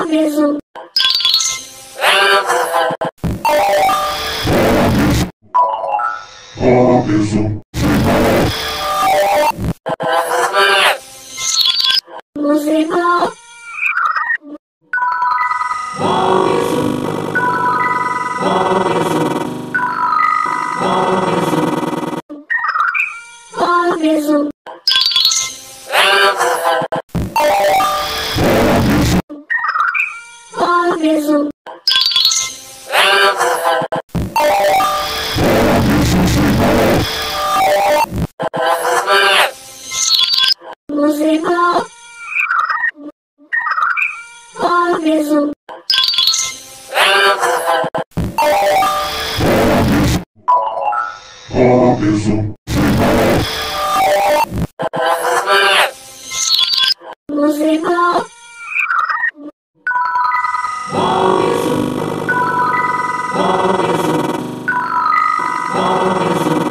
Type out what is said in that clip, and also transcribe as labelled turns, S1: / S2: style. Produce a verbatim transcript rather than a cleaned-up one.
S1: Robinson.
S2: Robinson.
S1: Musical.
S2: Robinson. Robinson. Robinson.
S1: Robinson. Robinson. Musical. Robinson.
S2: Robinson.
S1: Musical.
S2: Robinson. Robinson. Robinson.